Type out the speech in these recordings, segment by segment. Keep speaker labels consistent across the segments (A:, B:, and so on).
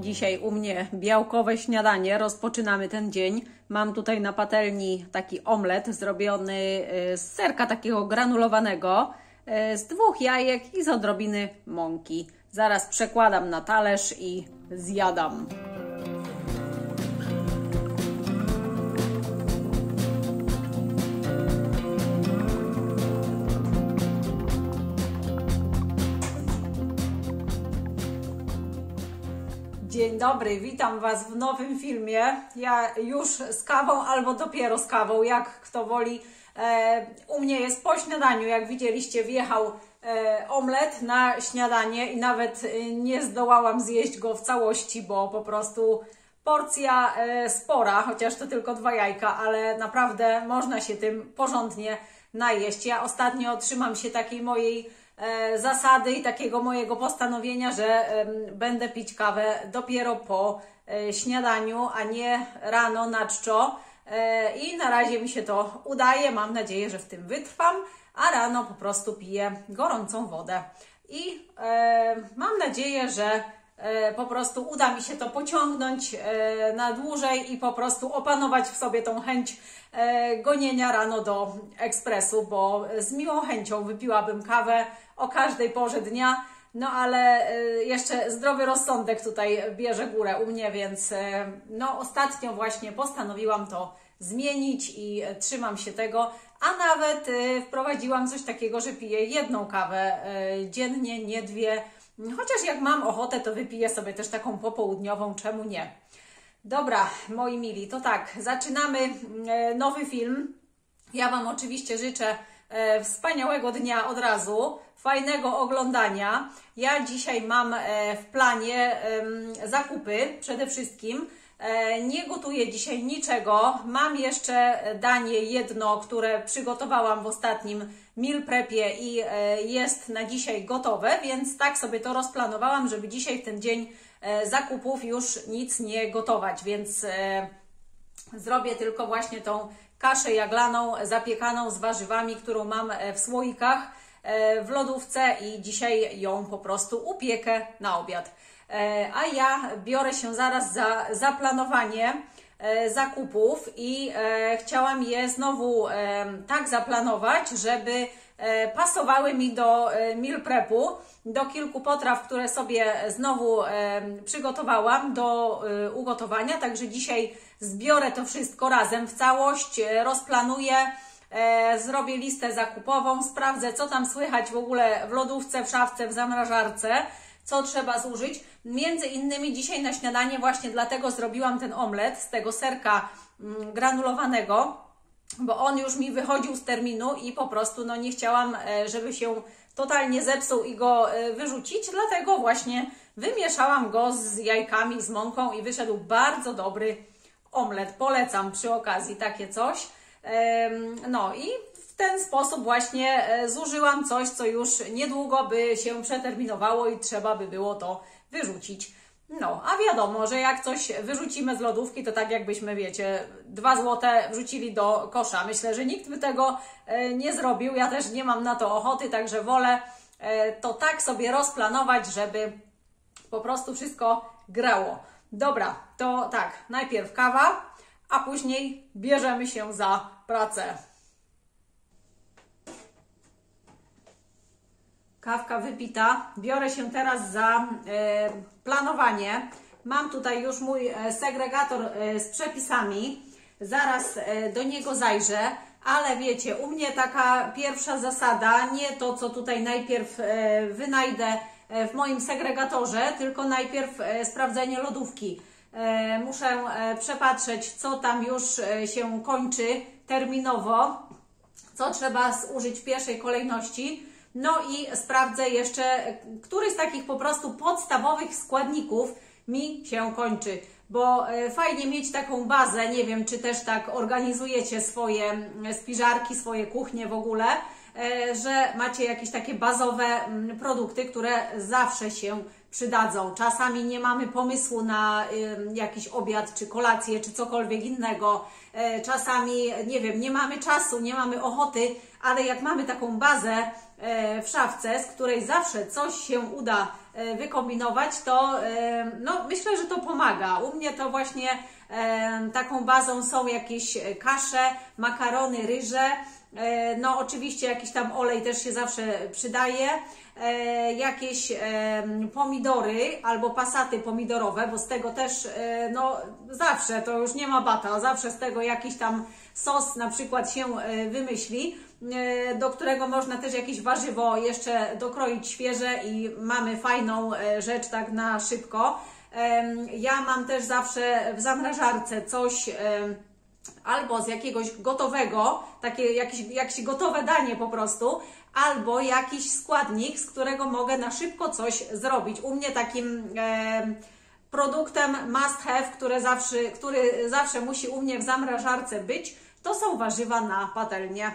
A: Dzisiaj u mnie białkowe śniadanie. Rozpoczynamy ten dzień. Mam tutaj na patelni taki omlet zrobiony z serka takiego granulowanego, z 2 jajek i z odrobiny mąki. Zaraz przekładam na talerz i zjadam. Dzień dobry, witam Was w nowym filmie. Ja już z kawą albo dopiero z kawą, jak kto woli. U mnie jest po śniadaniu, jak widzieliście, wjechał omlet na śniadanie i nawet nie zdołałam zjeść go w całości, bo po prostu porcja spora, chociaż to tylko 2 jajka, ale naprawdę można się tym porządnie najeść. Ja ostatnio trzymam się takiej mojej zasady i takiego mojego postanowienia, że będę pić kawę dopiero po śniadaniu, a nie rano na czczo. I na razie mi się to udaje, mam nadzieję, że w tym wytrwam, a rano po prostu piję gorącą wodę. I mam nadzieję, że po prostu uda mi się to pociągnąć na dłużej i po prostu opanować w sobie tą chęć gonienia rano do ekspresu, bo z miłą chęcią wypiłabym kawę o każdej porze dnia, no ale jeszcze zdrowy rozsądek tutaj bierze górę u mnie, więc no ostatnio właśnie postanowiłam to zmienić i trzymam się tego, a nawet wprowadziłam coś takiego, że piję 1 kawę dziennie, nie 2, chociaż jak mam ochotę, to wypiję sobie też taką popołudniową, czemu nie. Dobra, moi mili, to tak, zaczynamy nowy film. Ja Wam oczywiście życzę wspaniałego dnia od razu, fajnego oglądania. Ja dzisiaj mam w planie zakupy przede wszystkim. Nie gotuję dzisiaj niczego. Mam jeszcze danie jedno, które przygotowałam w ostatnim meal prepie i jest na dzisiaj gotowe, więc tak sobie to rozplanowałam, żeby dzisiaj w ten dzień zakupów już nic nie gotować, więc zrobię tylko właśnie tą kaszę jaglaną zapiekaną z warzywami, którą mam w słoikach w lodówce i dzisiaj ją po prostu upiekę na obiad. A ja biorę się zaraz za zaplanowanie zakupów i chciałam je znowu tak zaplanować, żeby pasowały mi do meal prepu, do kilku potraw, które sobie znowu przygotowałam do ugotowania. Także dzisiaj zbiorę to wszystko razem w całość, rozplanuję, zrobię listę zakupową, sprawdzę, co tam słychać w ogóle w lodówce, w szafce, w zamrażarce, co trzeba zużyć. Między innymi dzisiaj na śniadanie właśnie dlatego zrobiłam ten omlet z tego serka granulowanego, bo on już mi wychodził z terminu i po prostu no, nie chciałam, żeby się totalnie zepsuł i go wyrzucić, dlatego właśnie wymieszałam go z jajkami, z mąką i wyszedł bardzo dobry omlet. Polecam przy okazji takie coś. No i w ten sposób właśnie zużyłam coś, co już niedługo by się przeterminowało i trzeba by było to wyrzucić. No, a wiadomo, że jak coś wyrzucimy z lodówki, to tak jakbyśmy, wiecie, 2 złote wrzucili do kosza. Myślę, że nikt by tego nie zrobił. Ja też nie mam na to ochoty, także wolę to tak sobie rozplanować, żeby po prostu wszystko grało. Dobra, to tak, najpierw kawa, a później bierzemy się za pracę. Kawka wypita. Biorę się teraz za planowanie. Mam tutaj już mój segregator z przepisami. Zaraz do niego zajrzę, ale wiecie, u mnie taka pierwsza zasada, nie to, co tutaj najpierw wynajdę w moim segregatorze, tylko najpierw sprawdzenie lodówki. Muszę przepatrzeć, co tam już się kończy terminowo, co trzeba zużyć w pierwszej kolejności. No i sprawdzę jeszcze, który z takich po prostu podstawowych składników mi się kończy, bo fajnie mieć taką bazę, nie wiem, czy też tak organizujecie swoje spiżarki, swoje kuchnie w ogóle, że macie jakieś takie bazowe produkty, które zawsze się przydadzą. Czasami nie mamy pomysłu na jakiś obiad, czy kolację, czy cokolwiek innego. Czasami, nie wiem, nie mamy czasu, nie mamy ochoty, ale jak mamy taką bazę w szafce, z której zawsze coś się uda wykombinować, to no, myślę, że to pomaga. U mnie to właśnie taką bazą są jakieś kasze, makarony, ryże, no oczywiście jakiś tam olej też się zawsze przydaje, jakieś pomidory albo pasaty pomidorowe, bo z tego też no zawsze, to już nie ma bata, zawsze z tego jakiś tam sos na przykład się wymyśli, do którego można też jakieś warzywo jeszcze dokroić świeże i mamy fajną rzecz tak na szybko. Ja mam też zawsze w zamrażarce coś albo z jakiegoś gotowego, takie jakieś gotowe danie po prostu, albo jakiś składnik, z którego mogę na szybko coś zrobić. U mnie takim produktem must have, który zawsze musi u mnie w zamrażarce być, to są warzywa na patelnię.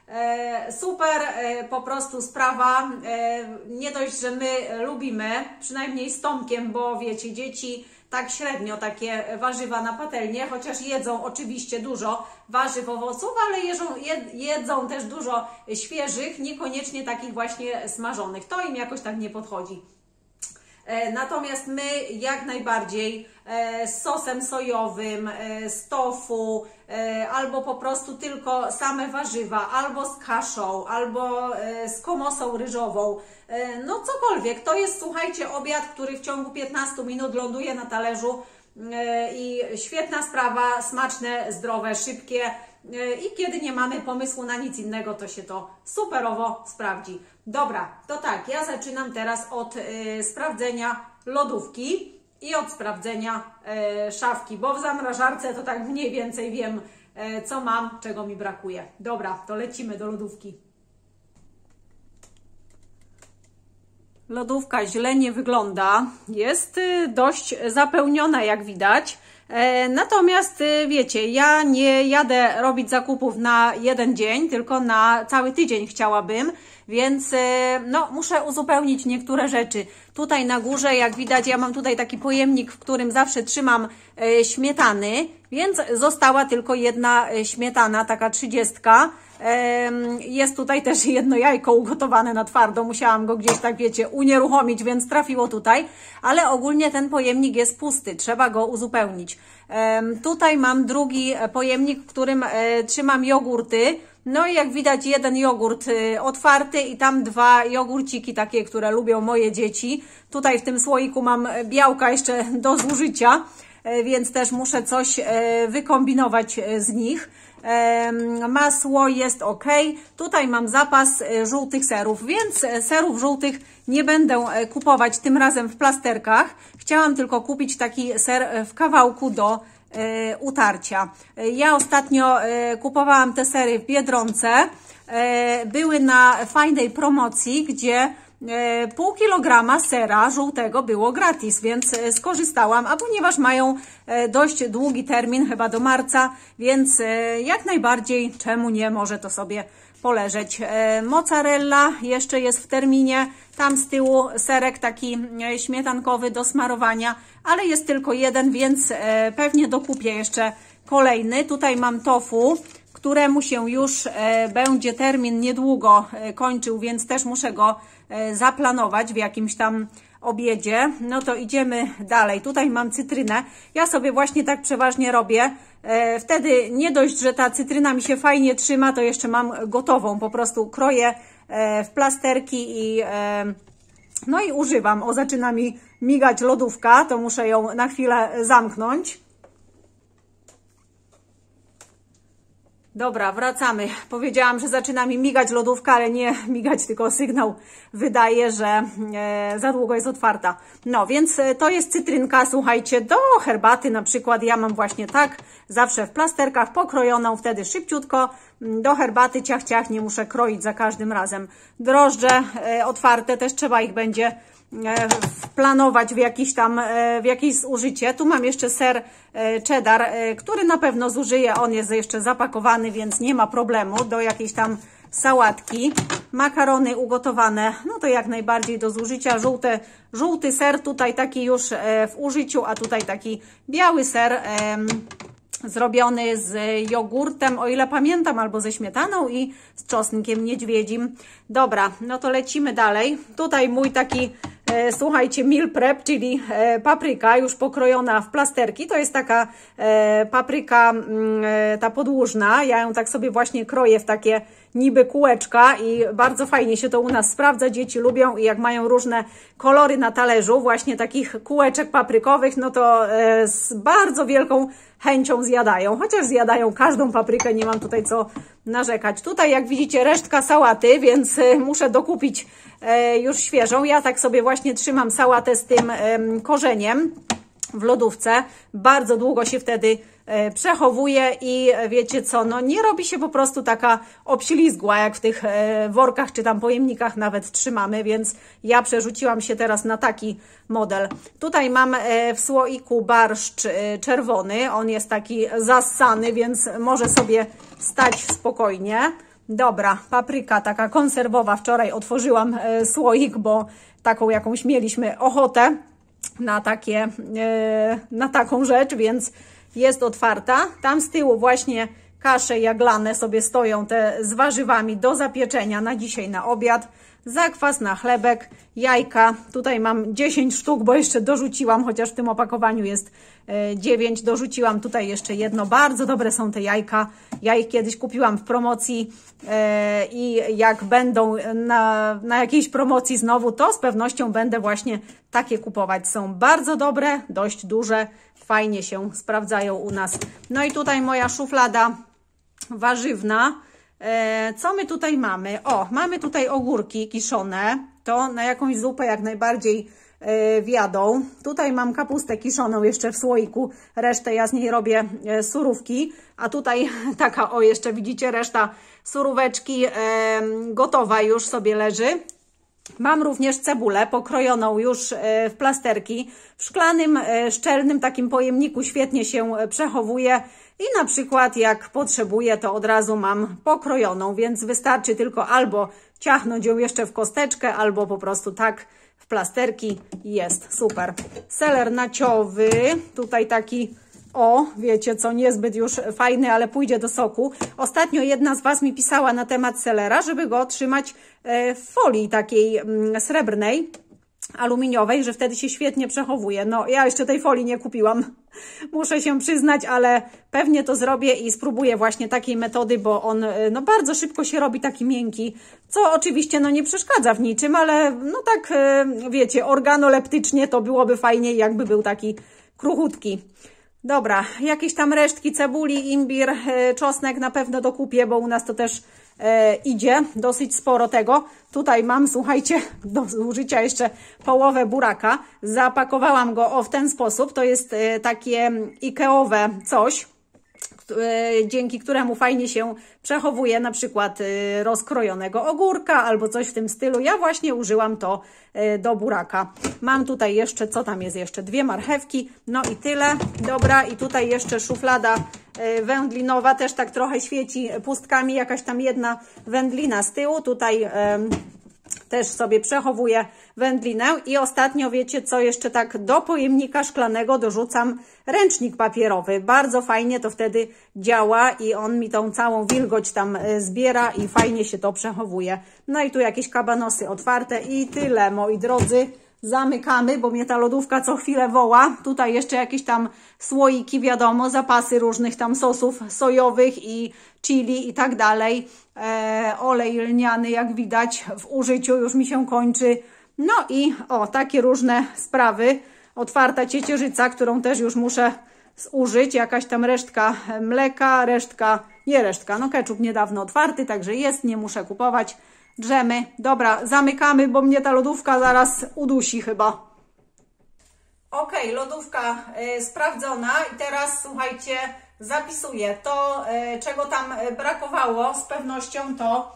A: Super po prostu sprawa, nie dość, że my lubimy, przynajmniej z Tomkiem, bo wiecie, dzieci tak średnio takie warzywa na patelnię, chociaż jedzą oczywiście dużo warzyw, owoców, ale jedzą też dużo świeżych, niekoniecznie takich właśnie smażonych. To im jakoś tak nie podchodzi. Natomiast my jak najbardziej z sosem sojowym, z tofu, albo po prostu tylko same warzywa, albo z kaszą, albo z komosą ryżową, no cokolwiek. To jest, słuchajcie, obiad, który w ciągu 15 minut ląduje na talerzu i świetna sprawa, smaczne, zdrowe, szybkie. I kiedy nie mamy pomysłu na nic innego, to się to superowo sprawdzi. Dobra, to tak, ja zaczynam teraz od sprawdzenia lodówki i od sprawdzenia szafki, bo w zamrażarce to tak mniej więcej wiem, co mam, czego mi brakuje. Dobra, to lecimy do lodówki. Lodówka źle nie wygląda, jest dość zapełniona, jak widać. Natomiast wiecie, ja nie jadę robić zakupów na jeden dzień, tylko na cały tydzień chciałabym, więc no, muszę uzupełnić niektóre rzeczy. Tutaj na górze, jak widać, ja mam tutaj taki pojemnik, w którym zawsze trzymam śmietany, więc została tylko jedna śmietana, taka 30. Jest tutaj też jedno jajko ugotowane na twardo, musiałam go gdzieś tak, wiecie, unieruchomić, więc trafiło tutaj, ale ogólnie ten pojemnik jest pusty, trzeba go uzupełnić. Tutaj mam drugi pojemnik, w którym trzymam jogurty, no i jak widać jeden jogurt otwarty i tam dwa jogurciki takie, które lubią moje dzieci. Tutaj w tym słoiku mam białka jeszcze do zużycia, więc też muszę coś wykombinować z nich. Masło jest ok. Tutaj mam zapas żółtych serów, więc serów żółtych nie będę kupować tym razem w plasterkach. Chciałam tylko kupić taki ser w kawałku do utarcia. Ja ostatnio kupowałam te sery w Biedronce. Były na fajnej promocji, gdzie pół kilograma sera żółtego było gratis, więc skorzystałam, a ponieważ mają dość długi termin, chyba do marca, więc jak najbardziej, czemu nie, może to sobie poleżeć. Mozzarella jeszcze jest w terminie, tam z tyłu serek taki śmietankowy do smarowania, ale jest tylko jeden, więc pewnie dokupię jeszcze kolejny. Tutaj mam tofu, któremu się już będzie termin niedługo kończył, więc też muszę go zaplanować w jakimś tam obiedzie. No to idziemy dalej. Tutaj mam cytrynę. Ja sobie właśnie tak przeważnie robię. Wtedy nie dość, że ta cytryna mi się fajnie trzyma, to jeszcze mam gotową. Po prostu kroję w plasterki i no i używam. O, zaczyna mi migać lodówka, to muszę ją na chwilę zamknąć. Dobra, wracamy. Powiedziałam, że zaczyna mi migać lodówka, ale nie migać, tylko sygnał wydaje, że za długo jest otwarta. No, więc to jest cytrynka, słuchajcie, do herbaty na przykład. Ja mam właśnie tak, zawsze w plasterkach pokrojoną, wtedy szybciutko. Do herbaty ciach, ciach, nie muszę kroić za każdym razem. Drożdże otwarte, też trzeba ich będzie planować w jakieś zużycie. Tu mam jeszcze ser cheddar, który na pewno zużyję. On jest jeszcze zapakowany, więc nie ma problemu do jakiejś tam sałatki. makarony ugotowane, no to jak najbardziej do zużycia. Żółty ser tutaj taki już w użyciu, a tutaj taki biały ser zrobiony z jogurtem, o ile pamiętam, albo ze śmietaną i z czosnkiem niedźwiedzim. Dobra, no to lecimy dalej. Tutaj mój taki, słuchajcie, meal prep, czyli papryka już pokrojona w plasterki. To jest taka papryka, ta podłużna. Ja ją tak sobie właśnie kroję w takie niby kółeczka i bardzo fajnie się to u nas sprawdza. Dzieci lubią i jak mają różne kolory na talerzu, właśnie takich kółeczek paprykowych, no to z bardzo wielką chęcią zjadają. Chociaż zjadają każdą paprykę, nie mam tutaj co narzekać. Tutaj jak widzicie resztka sałaty, więc muszę dokupić już świeżą. Ja tak sobie właśnie trzymam sałatę z tym korzeniem w lodówce. Bardzo długo się wtedy przechowuje i wiecie co, no nie robi się po prostu taka obślizgła, jak w tych workach czy tam pojemnikach nawet trzymamy, więc ja przerzuciłam się teraz na taki model. Tutaj mam w słoiku barszcz czerwony, on jest taki zassany, więc może sobie stać spokojnie. Dobra, papryka taka konserwowa, wczoraj otworzyłam słoik, bo taką jakąś mieliśmy ochotę na taką rzecz, więc jest otwarta. Tam z tyłu właśnie kasze jaglane sobie stoją, te z warzywami do zapieczenia na dzisiaj na obiad. Zakwas na chlebek, jajka. Tutaj mam 10 sztuk, bo jeszcze dorzuciłam, chociaż w tym opakowaniu jest 9. Dorzuciłam tutaj jeszcze jedno. Bardzo dobre są te jajka. Ja ich kiedyś kupiłam w promocji i jak będą na jakiejś promocji znowu, to z pewnością będę właśnie takie kupować. Są bardzo dobre, dość duże, fajnie się sprawdzają u nas. No i tutaj moja szuflada warzywna. Co my tutaj mamy? O, mamy tutaj ogórki kiszone. To na jakąś zupę jak najbardziej wjadą. Tutaj mam kapustę kiszoną jeszcze w słoiku. Resztę ja z niej robię surówki. A tutaj taka, o jeszcze widzicie, reszta suróweczki gotowa już sobie leży. Mam również cebulę pokrojoną już w plasterki. W szklanym, szczelnym takim pojemniku świetnie się przechowuje i na przykład jak potrzebuję, to od razu mam pokrojoną, więc wystarczy tylko albo ciachnąć ją jeszcze w kosteczkę, albo po prostu tak w plasterki. Jest super. Seler naciowy, tutaj taki, o, wiecie co, niezbyt już fajny, ale pójdzie do soku. Ostatnio jedna z Was mi pisała na temat selera, żeby go trzymać w folii takiej srebrnej, aluminiowej, że wtedy się świetnie przechowuje. No, ja jeszcze tej folii nie kupiłam, muszę się przyznać, ale pewnie to zrobię i spróbuję właśnie takiej metody, bo on no, bardzo szybko się robi taki miękki, co oczywiście no, nie przeszkadza w niczym, ale no tak, wiecie, organoleptycznie to byłoby fajniej, jakby był taki kruchutki. Dobra, jakieś tam resztki cebuli, imbir, czosnek na pewno dokupię, bo u nas to też idzie dosyć sporo tego. Tutaj mam, słuchajcie, do zużycia jeszcze połowę buraka. Zapakowałam go w ten sposób. To jest takie Ikeowe coś, dzięki któremu fajnie się przechowuje na przykład rozkrojonego ogórka albo coś w tym stylu. Ja właśnie użyłam to do buraka. Mam tutaj jeszcze, co tam jest jeszcze? 2 marchewki, no i tyle. Dobra, i tutaj jeszcze szuflada wędlinowa, też tak trochę świeci pustkami, jakaś tam jedna wędlina z tyłu. Tutaj też sobie przechowuję wędlinę i ostatnio wiecie co, jeszcze tak do pojemnika szklanego dorzucam ręcznik papierowy. Bardzo fajnie to wtedy działa i on mi tą całą wilgoć tam zbiera i fajnie się to przechowuje. No i tu jakieś kabanosy otwarte i tyle, moi drodzy. Zamykamy, bo mnie ta lodówka co chwilę woła. Tutaj jeszcze jakieś tam słoiki, wiadomo, zapasy różnych tam sosów sojowych i chili i tak dalej. Olej lniany, jak widać, w użyciu już mi się kończy. No i o, takie różne sprawy. Otwarta ciecierzyca, którą też już muszę zużyć. Jakaś tam resztka mleka, no ketchup niedawno otwarty, także jest, nie muszę kupować. Drzemy. Dobra, zamykamy, bo mnie ta lodówka zaraz udusi chyba. Ok, lodówka sprawdzona i teraz słuchajcie, zapisuję to, czego tam brakowało, z pewnością to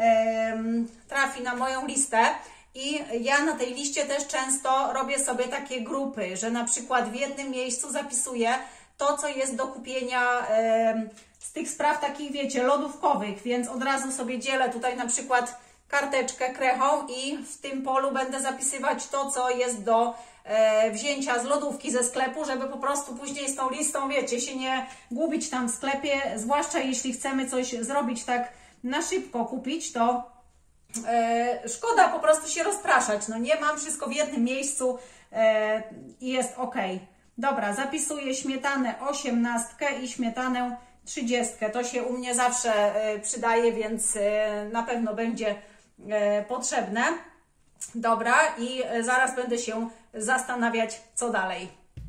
A: trafi na moją listę. I ja na tej liście też często robię sobie takie grupy, że na przykład w jednym miejscu zapisuję to, co jest do kupienia z tych spraw takich, wiecie, lodówkowych, więc od razu sobie dzielę tutaj na przykład karteczkę krechą i w tym polu będę zapisywać to, co jest do wzięcia z lodówki ze sklepu, żeby po prostu później z tą listą, wiecie, się nie gubić tam w sklepie, zwłaszcza jeśli chcemy coś zrobić tak na szybko, kupić, to szkoda po prostu się rozpraszać. No nie, mam wszystko w jednym miejscu i jest ok. Dobra, zapisuję śmietanę 18 i śmietanę 30. To się u mnie zawsze przydaje, więc na pewno będzie potrzebne. Dobra, i zaraz będę się zastanawiać, co dalej.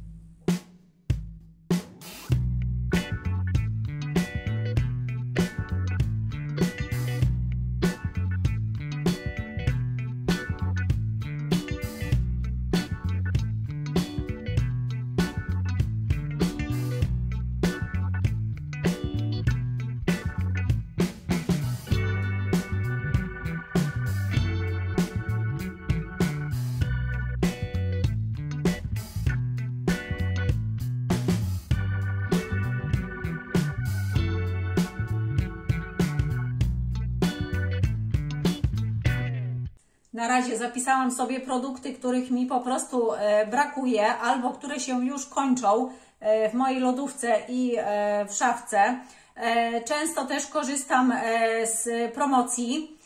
A: Na razie zapisałam sobie produkty, których mi po prostu brakuje albo które się już kończą w mojej lodówce i w szafce. Często też korzystam z promocji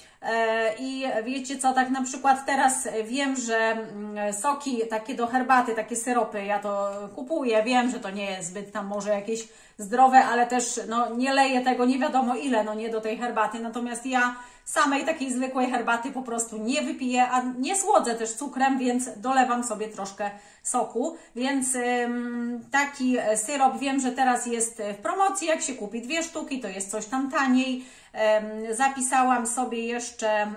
A: i wiecie co, tak na przykład teraz wiem, że soki takie do herbaty, takie syropy, ja to kupuję, wiem, że to nie jest zbyt tam może jakieś zdrowe, ale też no, nie leję tego nie wiadomo ile, no nie do tej herbaty, natomiast ja samej takiej zwykłej herbaty po prostu nie wypiję, a nie słodzę też cukrem, więc dolewam sobie troszkę soku, więc taki syrop wiem, że teraz jest w promocji, jak się kupi 2 sztuki, to jest coś tam taniej. Zapisałam sobie jeszcze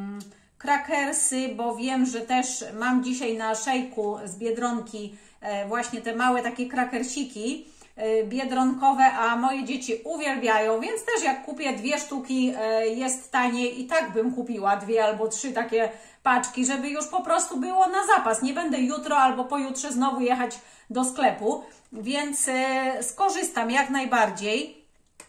A: krakersy, bo wiem, że też mam dzisiaj na szejku z Biedronki właśnie te małe takie krakersiki biedronkowe, a moje dzieci uwielbiają, więc też jak kupię 2 sztuki jest taniej i tak bym kupiła 2 albo 3 takie paczki, żeby już po prostu było na zapas. Nie będę jutro albo pojutrze znowu jechać do sklepu, więc skorzystam jak najbardziej.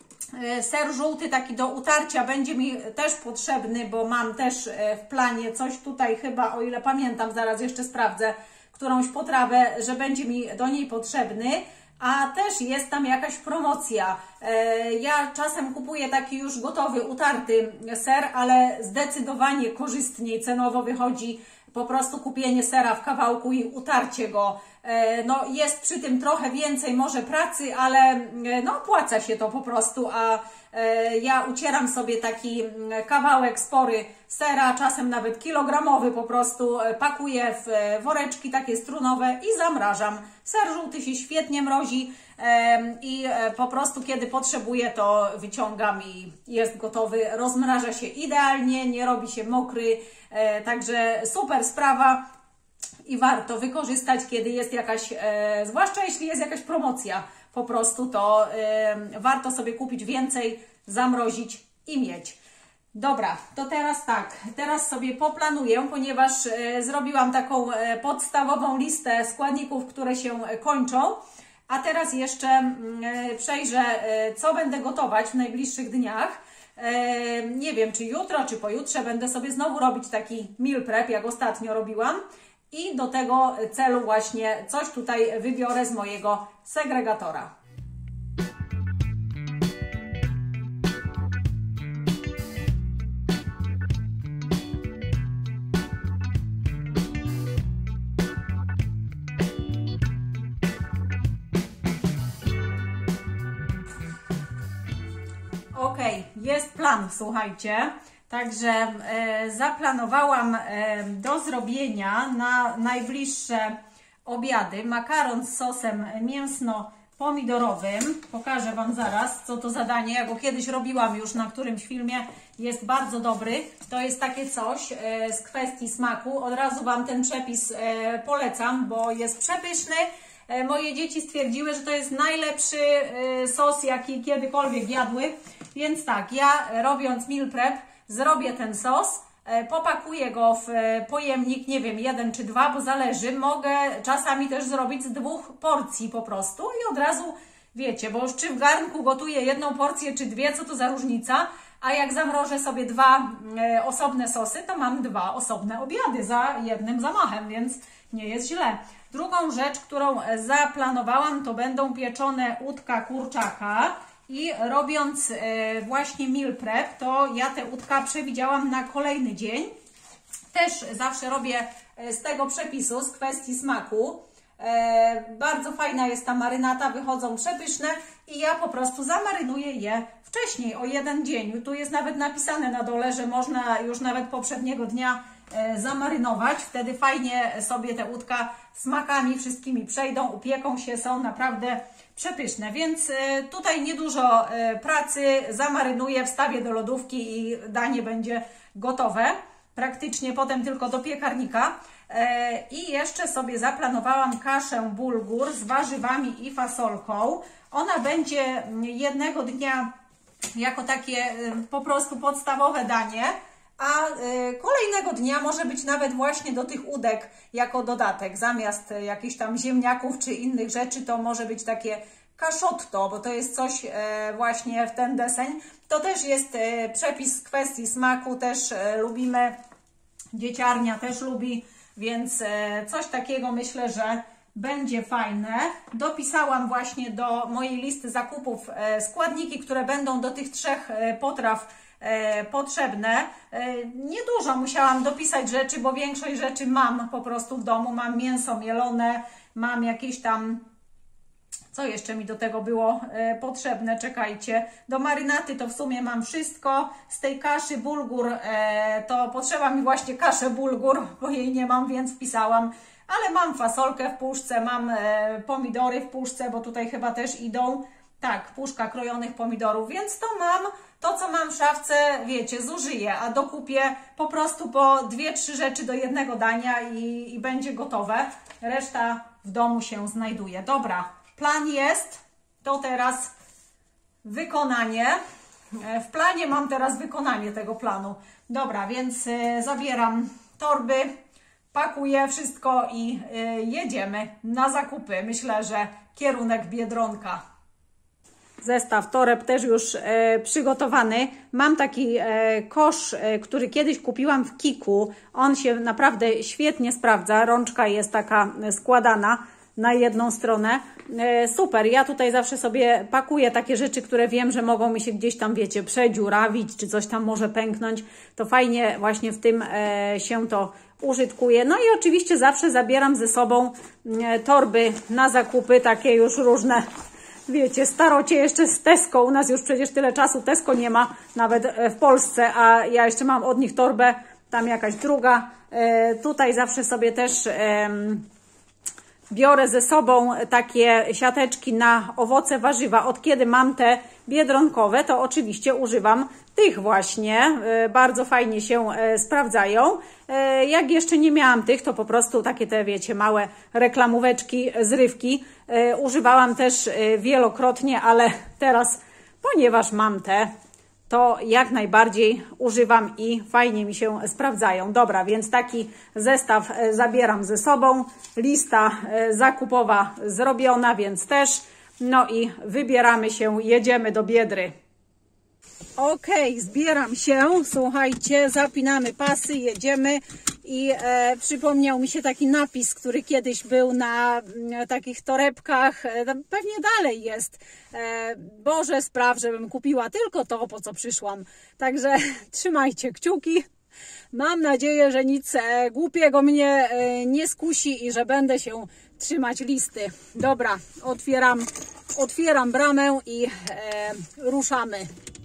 A: Ser żółty taki do utarcia będzie mi też potrzebny, bo mam też w planie coś tutaj chyba, o ile pamiętam, zaraz jeszcze sprawdzę, którąś potrawę, że będzie mi do niej potrzebny. A też jest tam jakaś promocja. Ja czasem kupuję taki już gotowy, utarty ser, ale zdecydowanie korzystniej cenowo wychodzi po prostu kupienie sera w kawałku i utarcie go. No jest przy tym trochę więcej może pracy, ale no opłaca się to po prostu, a ja ucieram sobie taki kawałek spory sera, czasem nawet kilogramowy po prostu, pakuję w woreczki takie strunowe i zamrażam. Ser żółty się świetnie mrozi i po prostu kiedy potrzebuję, to wyciągam i jest gotowy. Rozmraża się idealnie, nie robi się mokry, także super sprawa. I warto wykorzystać, kiedy jest jakaś, zwłaszcza jeśli jest jakaś promocja, po prostu to warto sobie kupić więcej, zamrozić i mieć. Dobra, to teraz tak, teraz sobie poplanuję, ponieważ zrobiłam taką podstawową listę składników, które się kończą, a teraz jeszcze przejrzę, co będę gotować w najbliższych dniach. Nie wiem, czy jutro, czy pojutrze będę sobie znowu robić taki meal prep, jak ostatnio robiłam. I do tego celu właśnie coś tutaj wybiorę z mojego segregatora. Ok, jest plan, słuchajcie. Także zaplanowałam do zrobienia na najbliższe obiady makaron z sosem mięsno-pomidorowym. Pokażę Wam zaraz, co to za danie. Ja go kiedyś robiłam już na którymś filmie. Jest bardzo dobry. To jest takie coś z kwestii smaku. Od razu Wam ten przepis polecam, bo jest przepyszny. Moje dzieci stwierdziły, że to jest najlepszy sos, jaki kiedykolwiek jadły. Więc tak, ja robiąc meal prep, zrobię ten sos, popakuję go w pojemnik, nie wiem, 1 czy 2, bo zależy. Mogę czasami też zrobić z 2 porcji po prostu i od razu wiecie, bo już czy w garnku gotuję 1 porcję, czy 2, co to za różnica, A jak zamrożę sobie 2 osobne sosy, to mam 2 osobne obiady za jednym zamachem, więc nie jest źle. Drugą rzecz, którą zaplanowałam, to będą pieczone udka kurczaka. I robiąc właśnie meal prep, to ja te udka przewidziałam na kolejny dzień. Też zawsze robię z tego przepisu, z kwestii smaku. Bardzo fajna jest ta marynata, wychodzą przepyszne i ja po prostu zamarynuję je wcześniej, o 1 dzień. Tu jest nawet napisane na dole, że można już nawet poprzedniego dnia zamarynować. Wtedy fajnie sobie te udka smakami wszystkimi przejdą, upieką się, są naprawdę przepyszne. Więc tutaj niedużo pracy, zamarynuję, wstawię do lodówki i danie będzie gotowe. Praktycznie potem tylko do piekarnika. I jeszcze sobie zaplanowałam kaszę bulgur z warzywami i fasolką. Ona będzie jednego dnia jako takie po prostu podstawowe danie, a kolejnego dnia może być nawet właśnie do tych udek jako dodatek. Zamiast jakichś tam ziemniaków czy innych rzeczy, to może być takie kaszotto, bo to jest coś właśnie w ten deseń. To też jest przepis z kwestii smaku, też lubimy, dzieciarnia też lubi, więc coś takiego myślę, że będzie fajne. Dopisałam właśnie do mojej listy zakupów składniki, które będą do tych 3 potraw potrzebne. Niedużo musiałam dopisać rzeczy, bo większość rzeczy mam po prostu w domu. Mam mięso mielone, mam jakieś tam... Co jeszcze mi do tego było potrzebne? Czekajcie. Do marynaty to w sumie mam wszystko. Z tej kaszy bulgur to potrzeba mi właśnie kaszę bulgur, bo jej nie mam, więc wpisałam. Ale mam fasolkę w puszce, mam pomidory w puszce, bo tutaj chyba też idą. Tak, puszka krojonych pomidorów, więc to mam. To, co mam w szafce, wiecie, zużyję, a dokupię po prostu po 2-3 rzeczy do jednego dania i będzie gotowe. Reszta w domu się znajduje. Dobra. Plan jest, to teraz wykonanie. W planie mam teraz wykonanie tego planu. Dobra, więc zabieram torby, pakuję wszystko i jedziemy na zakupy. Myślę, że kierunek Biedronka. Zestaw toreb też już przygotowany. Mam taki kosz, który kiedyś kupiłam w Kiku. On się naprawdę świetnie sprawdza. Rączka jest taka składana na jedną stronę. Super, ja tutaj zawsze sobie pakuję takie rzeczy, które wiem, że mogą mi się gdzieś tam, wiecie, przedziurawić, czy coś tam może pęknąć. To fajnie właśnie w tym się to użytkuje. No i oczywiście zawsze zabieram ze sobą torby na zakupy, takie już różne, wiecie, starocie jeszcze z Tesco. U nas już przecież tyle czasu Tesco nie ma, nawet w Polsce, a ja jeszcze mam od nich torbę, tam jakaś druga. Tutaj zawsze sobie też... biorę ze sobą takie siateczki na owoce, warzywa. Od kiedy mam te biedronkowe, to oczywiście używam tych właśnie. Bardzo fajnie się sprawdzają. Jak jeszcze nie miałam tych, to po prostu takie te, wiecie, małe reklamóweczki, zrywki. Używałam też wielokrotnie, ale teraz, ponieważ mam te, to jak najbardziej używam i fajnie mi się sprawdzają. Dobra, więc taki zestaw zabieram ze sobą. Lista zakupowa zrobiona, więc też. No i wybieramy się, jedziemy do Biedry. Ok, zbieram się, słuchajcie, zapinamy pasy, jedziemy i przypomniał mi się taki napis, który kiedyś był na takich torebkach, pewnie dalej jest. Boże, spraw, żebym kupiła tylko to, po co przyszłam. Także trzymajcie kciuki. Mam nadzieję, że nic głupiego mnie nie skusi i że będę się trzymać listy. Dobra, otwieram bramę i ruszamy.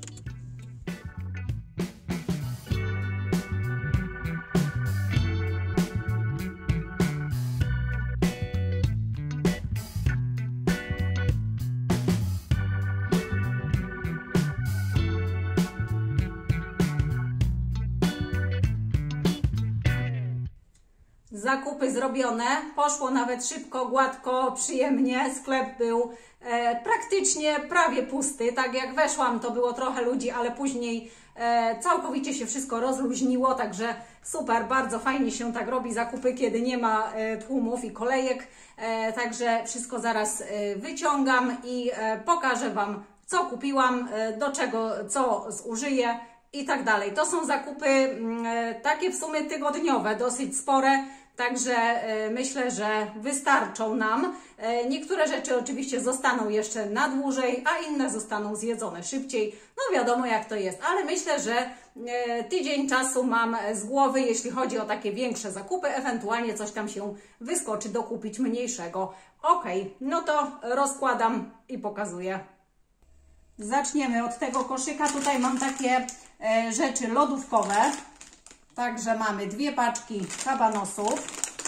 A: Zakupy zrobione, poszło nawet szybko, gładko, przyjemnie. Sklep był praktycznie prawie pusty. Tak jak weszłam, to było trochę ludzi, ale później całkowicie się wszystko rozluźniło, także super, bardzo fajnie się tak robi zakupy, kiedy nie ma tłumów i kolejek. Także wszystko zaraz wyciągam i pokażę Wam, co kupiłam, do czego, co zużyję i tak dalej. To są zakupy takie w sumie tygodniowe, dosyć spore, także myślę, że wystarczą nam. Niektóre rzeczy oczywiście zostaną jeszcze na dłużej, a inne zostaną zjedzone szybciej. No wiadomo jak to jest, ale myślę, że tydzień czasu mam z głowy, jeśli chodzi o takie większe zakupy, ewentualnie coś tam się wyskoczy dokupić mniejszego. Ok, no to rozkładam i pokazuję. Zaczniemy od tego koszyka. Tutaj mam takie rzeczy lodówkowe. Także mamy 2 paczki kabanosów.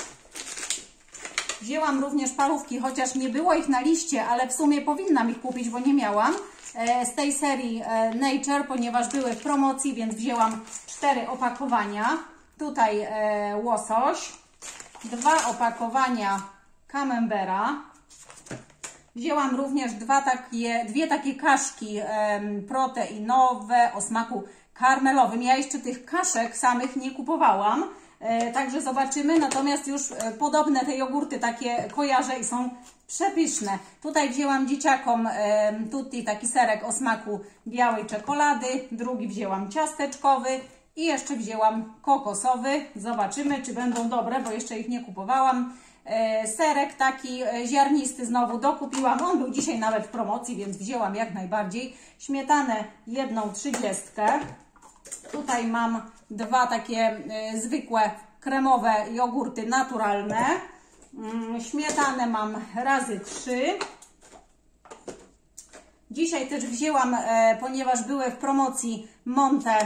A: Wzięłam również parówki, chociaż nie było ich na liście, ale w sumie powinnam ich kupić, bo nie miałam. Z tej serii Nature, ponieważ były w promocji, więc wzięłam 4 opakowania. Tutaj łosoś, 2 opakowania camembera. Wzięłam również dwie takie kaszki proteinowe o smaku karmelowym. Ja jeszcze tych kaszek samych nie kupowałam, także zobaczymy. Natomiast już podobne te jogurty takie kojarzę i są przepyszne. Tutaj wzięłam dzieciakom tutti taki serek o smaku białej czekolady, drugi wzięłam ciasteczkowy i jeszcze wzięłam kokosowy. Zobaczymy, czy będą dobre, bo jeszcze ich nie kupowałam. Serek taki ziarnisty znowu dokupiłam, on był dzisiaj nawet w promocji, więc wzięłam jak najbardziej. Śmietanę 1/30. Tutaj mam 2 takie zwykłe kremowe jogurty naturalne. Śmietanę mam razy 3. Dzisiaj też wzięłam, ponieważ były w promocji Monte,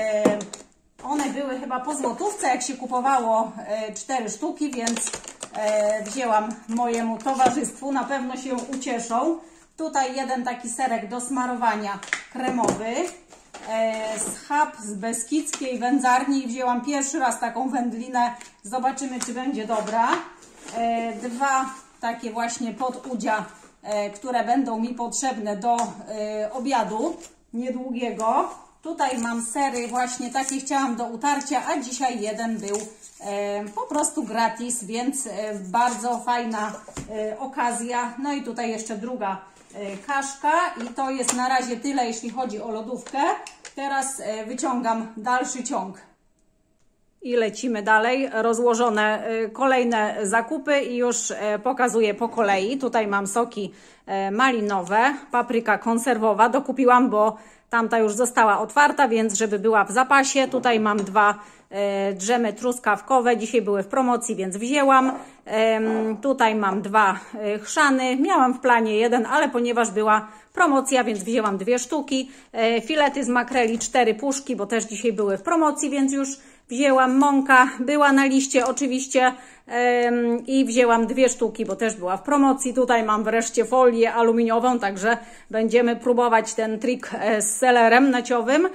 A: one były chyba po złotówce, jak się kupowało 4 sztuki, więc wzięłam mojemu towarzystwu, na pewno się ucieszą. Tutaj jeden taki serek do smarowania kremowy, schab z beskidzkiej wędzarni. Wzięłam pierwszy raz taką wędlinę, zobaczymy czy będzie dobra. 2 takie właśnie podudzia, które będą mi potrzebne do obiadu niedługiego. Tutaj mam sery właśnie takie, chciałam do utarcia, a dzisiaj jeden był po prostu gratis, więc bardzo fajna okazja. No i tutaj jeszcze druga kaszka i to jest na razie tyle, jeśli chodzi o lodówkę. Teraz wyciągam dalszy ciąg. I lecimy dalej. Rozłożone kolejne zakupy i już pokazuję po kolei. Tutaj mam soki malinowe, papryka konserwowa. Dokupiłam, bo tamta już została otwarta, więc żeby była w zapasie. Tutaj mam 2 drzemy truskawkowe. Dzisiaj były w promocji, więc wzięłam. Tutaj mam 2 chrzany. Miałam w planie 1, ale ponieważ była promocja, więc wzięłam 2 sztuki. Filety z makreli 4 puszki, bo też dzisiaj były w promocji, więc już wzięłam. Mąka była na liście oczywiście i wzięłam 2 sztuki, bo też była w promocji. Tutaj mam wreszcie folię aluminiową, także będziemy próbować ten trik z selerem naciowym.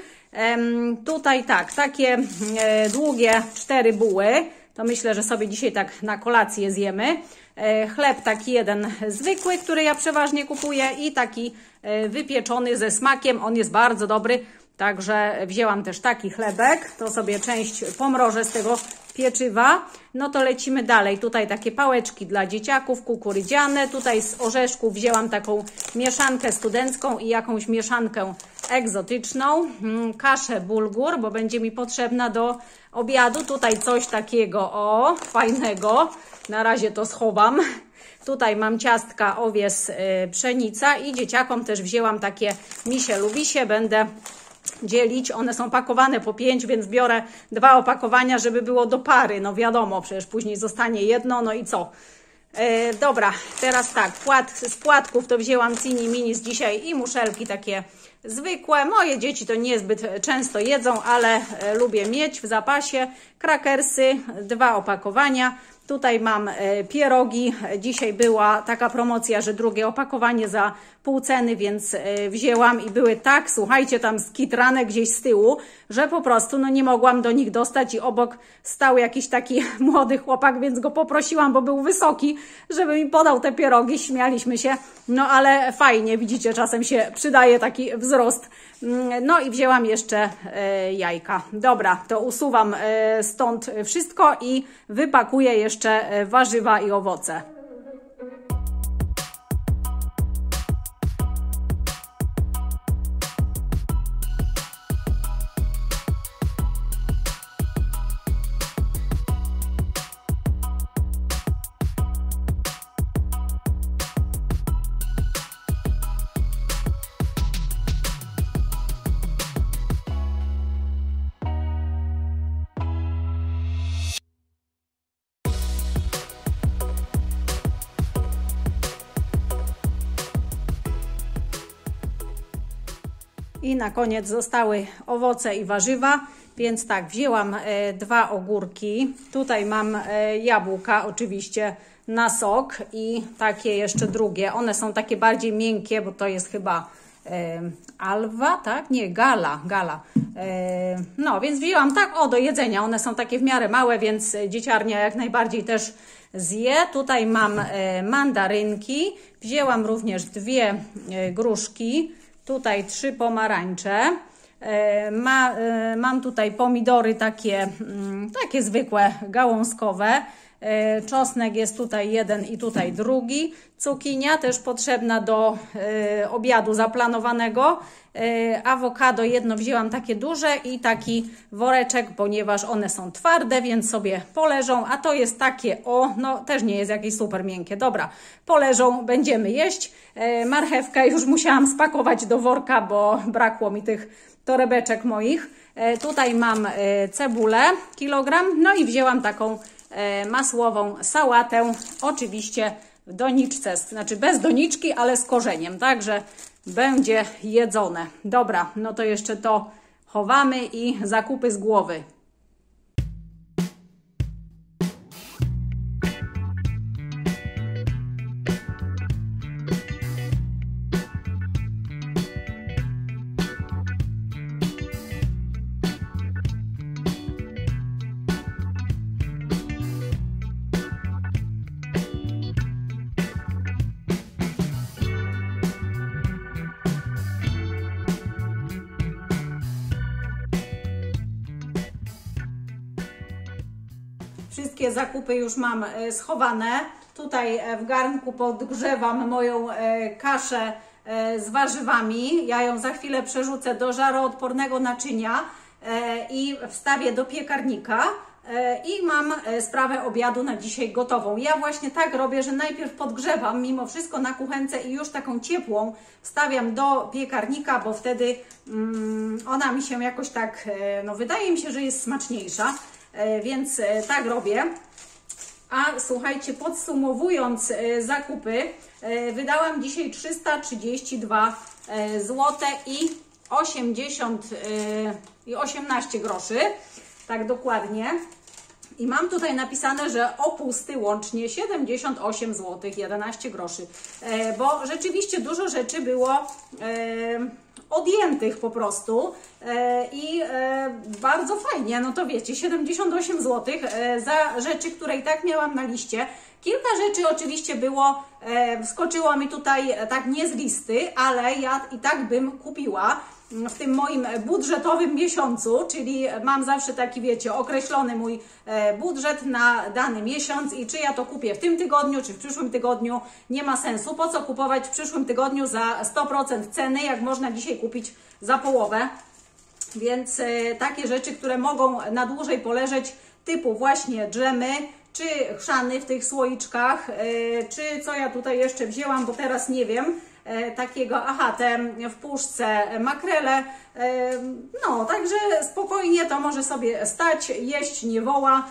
A: Tutaj tak, takie długie 4 buły, to myślę, że sobie dzisiaj tak na kolację zjemy. Chleb taki jeden zwykły, który ja przeważnie kupuję i taki wypieczony ze smakiem, on jest bardzo dobry. Także wzięłam też taki chlebek, to sobie część pomrożę z tego pieczywa. No to lecimy dalej. Tutaj takie pałeczki dla dzieciaków, kukurydziane. Tutaj z orzeszków wzięłam taką mieszankę studencką i jakąś mieszankę egzotyczną. Kaszę bulgur, bo będzie mi potrzebna do obiadu. Tutaj coś takiego, o, fajnego. Na razie to schowam. Tutaj mam ciastka, owies, pszenica i dzieciakom też wzięłam takie misie lubisie. Będę dzielić. One są pakowane po 5, więc biorę 2 opakowania, żeby było do pary. No wiadomo, przecież później zostanie jedno, no i co? Dobra, teraz tak, z płatków to wzięłam cini minis dzisiaj i muszelki takie zwykłe. Moje dzieci to niezbyt często jedzą, ale lubię mieć w zapasie. Krakersy, 2 opakowania. Tutaj mam pierogi. Dzisiaj była taka promocja, że drugie opakowanie za pół ceny, więc wzięłam i były tak, słuchajcie, tam skitrane gdzieś z tyłu, że po prostu no nie mogłam do nich dostać i obok stał jakiś taki młody chłopak, więc go poprosiłam, bo był wysoki, żeby mi podał te pierogi. Śmialiśmy się, no ale fajnie, widzicie, czasem się przydaje taki wzrost. No i wzięłam jeszcze jajka. Dobra, to usuwam stąd wszystko i wypakuję jeszcze warzywa i owoce. I na koniec zostały owoce i warzywa, więc tak, wzięłam 2 ogórki. Tutaj mam jabłka oczywiście na sok i takie jeszcze drugie. One są takie bardziej miękkie, bo to jest chyba Alwa, tak? Nie, Gala. No, więc wzięłam tak, do jedzenia. One są takie w miarę małe, więc dzieciarnia jak najbardziej też zje. Tutaj mam mandarynki. Wzięłam również 2 gruszki. Tutaj 3 pomarańcze. Mam tutaj pomidory takie zwykłe, gałązkowe. Czosnek jest tutaj 1 i tutaj drugi. Cukinia też potrzebna do obiadu zaplanowanego. Awokado jedno wzięłam takie duże i taki woreczek, ponieważ one są twarde, więc sobie poleżą. A to jest takie, no też nie jest jakieś super miękkie. Dobra, poleżą, będziemy jeść. Marchewkę już musiałam spakować do worka, bo brakło mi tych torebeczek moich. Tutaj mam cebulę, kilogram. No i wzięłam taką masłową sałatę, oczywiście w doniczce, znaczy bez doniczki, ale z korzeniem, także będzie jedzone. Dobra, no to jeszcze to chowamy i zakupy z głowy. Wszystkie zakupy już mam schowane. Tutaj w garnku podgrzewam moją kaszę z warzywami. Ja ją za chwilę przerzucę do żaroodpornego naczynia i wstawię do piekarnika. I mam sprawę obiadu na dzisiaj gotową. Ja właśnie tak robię, że najpierw podgrzewam mimo wszystko na kuchence i już taką ciepłą wstawiam do piekarnika, bo wtedy ona mi się jakoś tak, no wydaje mi się, że jest smaczniejsza. Więc tak robię. A słuchajcie, podsumowując zakupy, wydałam dzisiaj 332 zł i 18 groszy, tak dokładnie. I mam tutaj napisane, że opusty łącznie 78 zł 11 groszy, bo rzeczywiście dużo rzeczy było odjętych po prostu i bardzo fajnie, no to wiecie, 78 zł za rzeczy, które i tak miałam na liście. Kilka rzeczy oczywiście było, wskoczyło mi tutaj tak nie z listy, ale ja i tak bym kupiła w tym moim budżetowym miesiącu, czyli mam zawsze taki, wiecie, określony mój budżet na dany miesiąc i czy ja to kupię w tym tygodniu, czy w przyszłym tygodniu, nie ma sensu. Po co kupować w przyszłym tygodniu za 100% ceny, jak można dzisiaj kupić za połowę. Więc takie rzeczy, które mogą na dłużej poleżeć, typu właśnie dżemy, czy chrzany w tych słoiczkach, czy co ja tutaj jeszcze wzięłam, bo teraz nie wiem, takiego, te w puszce makrele, no także spokojnie to może sobie stać, jeść nie woła,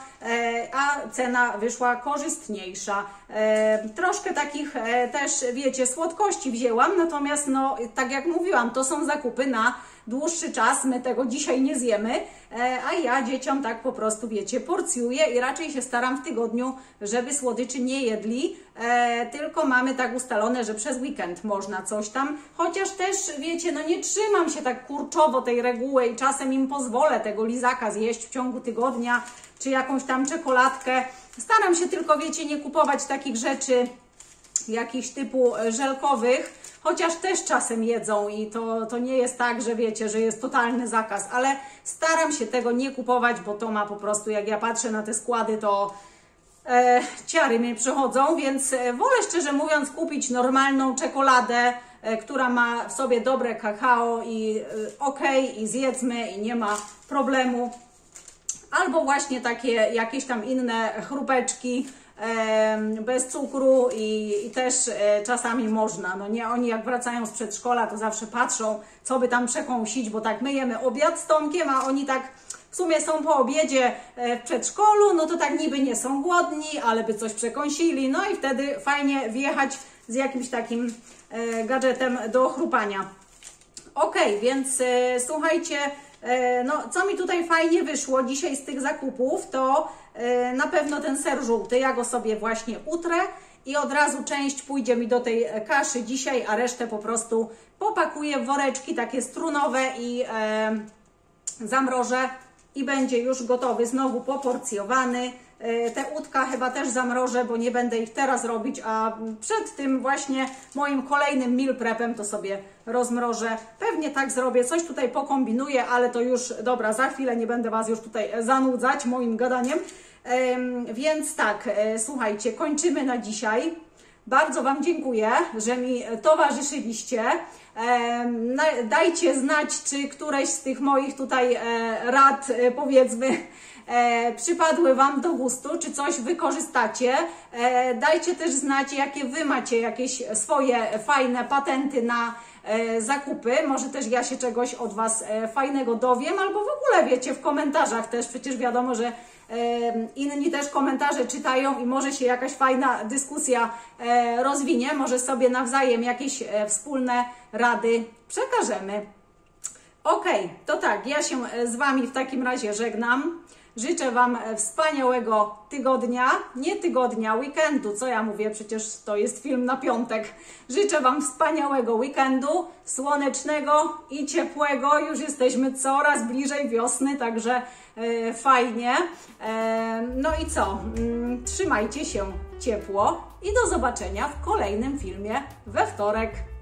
A: a cena wyszła korzystniejsza. Troszkę takich też, wiecie, słodkości wzięłam, natomiast no tak jak mówiłam, to są zakupy na dłuższy czas, my tego dzisiaj nie zjemy, a ja dzieciom tak po prostu, wiecie, porcjuję i raczej się staram w tygodniu, żeby słodyczy nie jedli, tylko mamy tak ustalone, że przez weekend można coś tam, chociaż też, wiecie, no nie trzymam się tak kurczowo tej reguły i czasem im pozwolę tego lizaka zjeść w ciągu tygodnia, czy jakąś tam czekoladkę. Staram się tylko, wiecie, nie kupować takich rzeczy jakichś typu żelkowych, chociaż też czasem jedzą i to nie jest tak, że wiecie, że jest totalny zakaz, ale staram się tego nie kupować, bo to ma po prostu, jak ja patrzę na te składy, to ciary mnie przychodzą, więc wolę szczerze mówiąc kupić normalną czekoladę, która ma w sobie dobre kakao i i zjedzmy i nie ma problemu. Albo właśnie takie jakieś tam inne chrupeczki bez cukru i też czasami można. No nie, oni jak wracają z przedszkola, to zawsze patrzą, co by tam przekąsić, bo tak my jemy obiad z Tomkiem, a oni tak w sumie są po obiedzie w przedszkolu, no to tak niby nie są głodni, ale by coś przekąsili, no i wtedy fajnie wjechać z jakimś takim gadżetem do chrupania. Ok, więc słuchajcie, no co mi tutaj fajnie wyszło dzisiaj z tych zakupów, to na pewno ten ser żółty, ja go sobie właśnie utrę i od razu część pójdzie mi do tej kaszy dzisiaj, a resztę po prostu popakuję w woreczki takie strunowe i zamrożę i będzie już gotowy, znowu poporcjowany. Te udka chyba też zamrożę, bo nie będę ich teraz robić, a przed tym właśnie moim kolejnym meal prepem to sobie rozmrożę. Pewnie tak zrobię, coś tutaj pokombinuję, ale to już, dobra, za chwilę nie będę Was już tutaj zanudzać moim gadaniem. Więc tak, słuchajcie, kończymy na dzisiaj. Bardzo Wam dziękuję, że mi towarzyszyliście. Dajcie znać, czy któreś z tych moich tutaj rad, powiedzmy, przypadły Wam do gustu, czy coś wykorzystacie. Dajcie też znać, jakie Wy macie jakieś swoje fajne patenty na zakupy. Może też ja się czegoś od Was fajnego dowiem, albo w ogóle wiecie, w komentarzach też, przecież wiadomo, że inni też komentarze czytają i może się jakaś fajna dyskusja rozwinie, może sobie nawzajem jakieś wspólne rady przekażemy. Ok, to tak, ja się z Wami w takim razie żegnam. Życzę Wam wspaniałego tygodnia, nie tygodnia, weekendu, co ja mówię, przecież to jest film na piątek. Życzę Wam wspaniałego weekendu, słonecznego i ciepłego. Już jesteśmy coraz bliżej wiosny, także fajnie. No i co? Trzymajcie się ciepło i do zobaczenia w kolejnym filmie we wtorek.